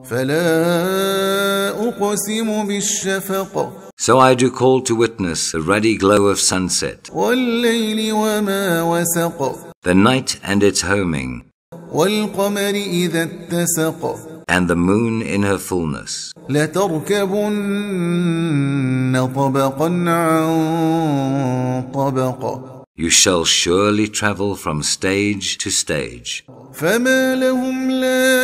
فلا أقسم بالشفق So I do call to witness the ruddy glow of sunset, والليل وما وسق the night and its homing, والقمر إذا اتسق and the moon in her fullness. لتركبن طبقا عن طبق You shall surely travel from stage to stage. فما لهم لا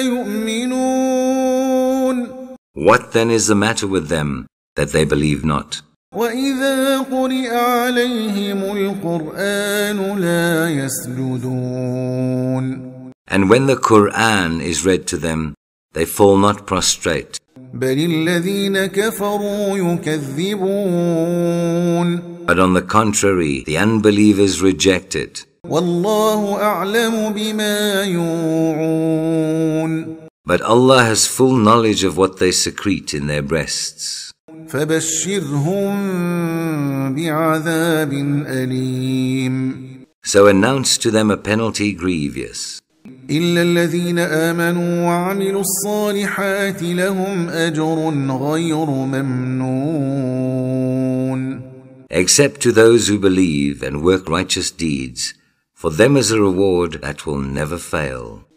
يؤمنون What then is the matter with them that they believe not? وإذا قرئ عليهم القرآن لا يسجدون And when the Quran is read to them, they fall not prostrate. بل الذين كفروا يكذبون But on the contrary, the unbelievers reject it. والله أعلم بما يوعون But Allah has full knowledge of what they secrete in their breasts. فبشرهم بعذاب أليم So announce to them a penalty grievous. إلا الذين آمنوا وعملوا الصالحات لهم أجر غير ممنون Except to those who believe and work righteous deeds, for them is a reward that will never fail.